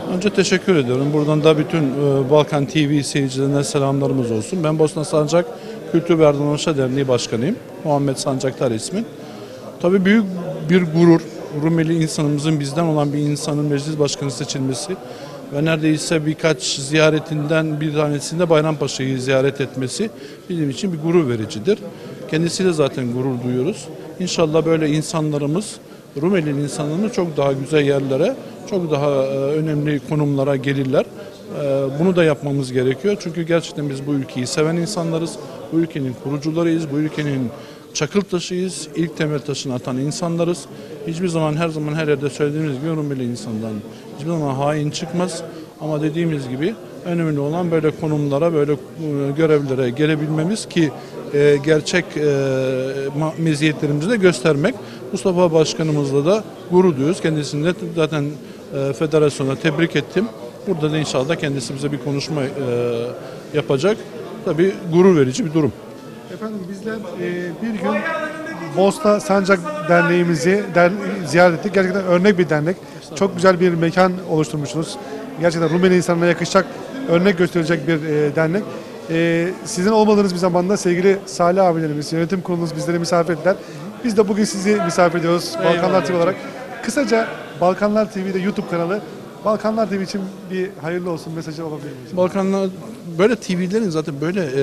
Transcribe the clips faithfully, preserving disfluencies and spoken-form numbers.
Önce teşekkür ediyorum. Buradan da bütün e, Balkan T V seyircilerine selamlarımız olsun. Ben Bosna Sancak Kültür ve Yardımlaşma Derneği Başkanıyım. Muhammed Sancaktar ismi. Tabii büyük bir gurur. Rumeli insanımızın, bizden olan bir insanın meclis başkanı seçilmesi ve neredeyse birkaç ziyaretinden bir tanesinde Bayrampaşa'yı ziyaret etmesi bizim için bir gurur vericidir. Kendisiyle zaten gurur duyuyoruz. İnşallah böyle insanlarımız, Rumeli insanlarımız çok daha güzel yerlere, çok daha önemli konumlara gelirler. Bunu da yapmamız gerekiyor. Çünkü gerçekten biz bu ülkeyi seven insanlarız. Bu ülkenin kurucularıyız. Bu ülkenin çakıl taşıyız. İlk temel taşını atan insanlarız. Hiçbir zaman, her zaman, her yerde söylediğimiz gibi Rumeli insandan hiçbir zaman hain çıkmaz. Ama dediğimiz gibi önemli olan böyle konumlara, böyle görevlere gelebilmemiz ki e, gerçek e, meziyetlerimizi de göstermek. Mustafa Başkanımızla da gurur duyuyoruz. Kendisini de zaten e, federasyona tebrik ettim. Burada da inşallah kendisi bize bir konuşma e, yapacak. Tabii gurur verici bir durum. Efendim bizler e, bir gün Bosna Sancak Derneğimizi der, ziyaret ettik. Gerçekten örnek bir dernek. Çok güzel bir mekan oluşturmuşsunuz. Gerçekten Rumeli insanına yakışacak, örnek gösterecek bir e, dernek. E, sizin olmadığınız bir zamanda sevgili Salih abilerimiz, yönetim kurulunuz bizleri misafir ettiler. Biz de bugün sizi misafir ediyoruz Balkanlar T V olarak. Kısaca Balkanlar T V'de YouTube kanalı, Balkanlar T V için bir hayırlı olsun mesajı olabilir mi? Balkanlar böyle T V'lerin zaten böyle e,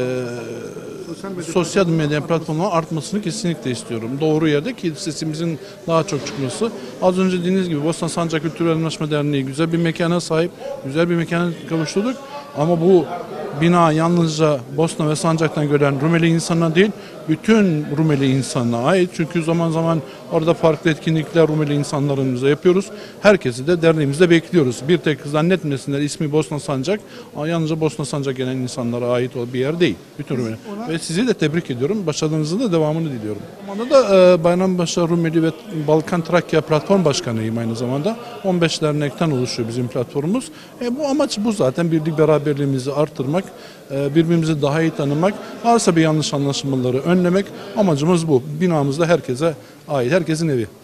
sosyal medya, sosyal medya platformlarının artmasını kesinlikle istiyorum. Doğru yerde ki sesimizin daha çok çıkması. Az önce dediğiniz gibi Bosna Sancak Kültür ve Yardımlaşma Derneği güzel bir mekana sahip, güzel bir mekana kavuşturduk. Ama bu bina yalnızca Bosna ve Sancak'tan gelen Rumeli insanına değil, bütün Rumeli insanına ait. Çünkü zaman zaman orada farklı etkinlikler Rumeli insanlarımıza yapıyoruz. Herkesi de derneğimizde bekliyoruz. Bir tek zannetmesinler ismi Bosna Sancak, ama yalnızca Bosna Sancak gelen insanlara ait bir yer değil. Bütün Rumeli. Ona... Ve sizi de tebrik ediyorum. Başarınızın da devamını diliyorum. Aynı da e, Bayrampaşa Rumeli ve Balkan Trakya Platform Başkanıyım aynı zamanda. on beş dernekten oluşuyor bizim platformumuz. E, bu amaç bu zaten, birlik beraberliğimizi artırmak, e, birbirimizi daha iyi tanımak, varsa bir yanlış anlaşılmaları önlemek. Amacımız bu. Binamızda herkese ait, herkesin evi.